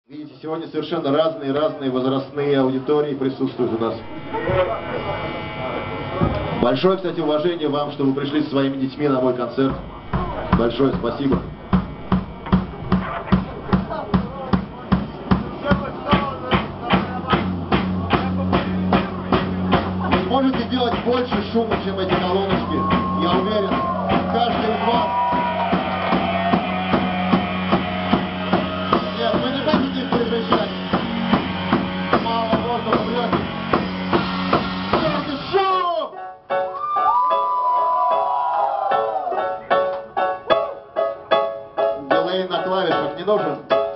Видите, сегодня совершенно разные возрастные аудитории присутствуют у нас. Большое, кстати, уважение вам, что вы пришли со своими детьми на мой концерт. Большое спасибо. Вы можете делать больше шума, чем эти колоночки. Я уверен, каждый из вас. Нет, вы не хотите их превращать. Мало воздуха врете. Делайте шум! Дилей на клавишах не нужен.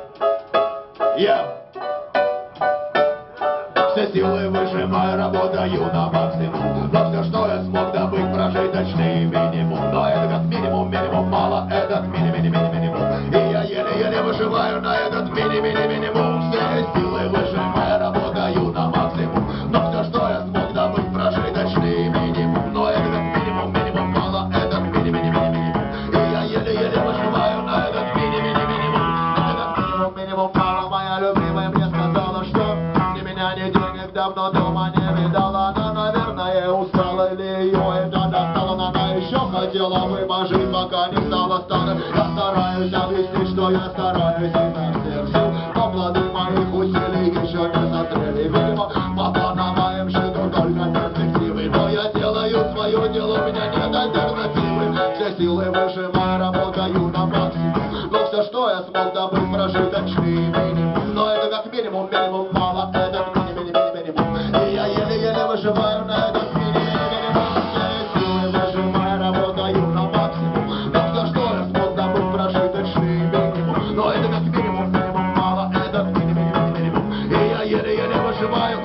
Все силы выжимаю, работаю на максимум. Но все, что я смог добыть, прожиточный минимум. Но это как минимум, минимум мало, этот минимум. И я еле-еле выживаю на этот минимум. Все силы выжимаю, работаю на максимум. Но все, что я смог добыть, прожиточный минимум. Но это как минимум, минимум мало, этот минимум. И я еле-еле выживаю на этот минимум. Это как минимум мало, моя любимая мне сказала, что ни денег давно дома не видала. Она, наверное, устала или ее это достала. Она еще хотела бы пожить, пока не стала старой. Я стараюсь объяснить, что я стараюсь изо всех сил, но плоды моих усилий еще не созрели. Видимо, пока на моем счету только перспективы. Но я делаю свое дело, у меня нет альтернативы. Все силы выжимаю, работаю на максимум. Но все, что я смог добыть, прожиточный минимум. Но это как минимум мало, этот и я еле-еле выживаю на этот минимум. Все силы выжимаю, работаю на максимум. Но все, что я смог добыть, прожиточный минимум. Но это как минимум мало, этот минимум. И я еле-еле выживаю.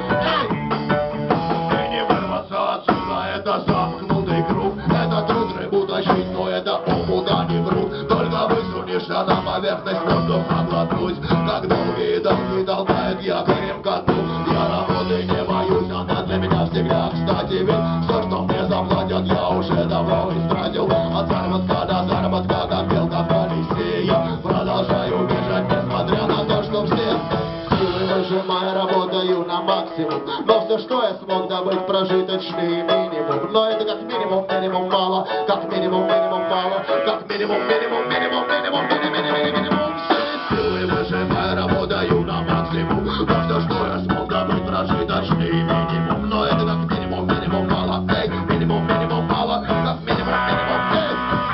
И не вырваться отсюда, это замкнутый круг. Это труд рыбу тащить, но это уму-да не врут. Только высунешься на поверхность, воздуха глотнуть. Как долгие толкает якорем ко дну. Я работы не боюсь, она для меня всегда кстати. Ведь все, что мне заплатят, я уже давно истратил. От заработка до заработка, как белка в колесе. Я продолжаю бежать, несмотря на то, что все силы выжимаю, работаю на максимум. Но все, что я смог добыть, прожиточный минимум. Но это как минимум мало, как минимум мало, как минимум. Все силы выжимаю, работаю на максимум. Но все, что я смог добыть, прожиточный минимум. Но это как минимум мало, эй, минимум мало, как минимум, эй.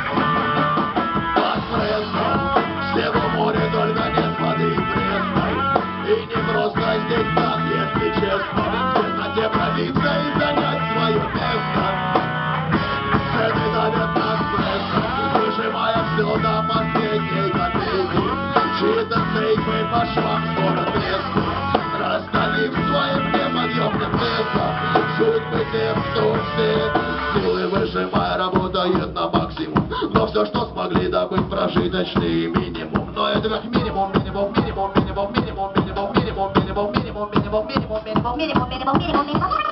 Эспрессо, слева море, только нет воды пресной. И не просто здесь так, если честно. В темноте пробиться и занять свое место. Цены давят на эспрессо, выжимая все до последней копейки. Чьи-то сейфы по швам скоро треснут, расставив своим неподъемным весом. Судьбы тех, кто все силы выжимая, работает на максимум. Но все, что смогли добыть, прожиточный минимум. Но это как минимум. Minimum.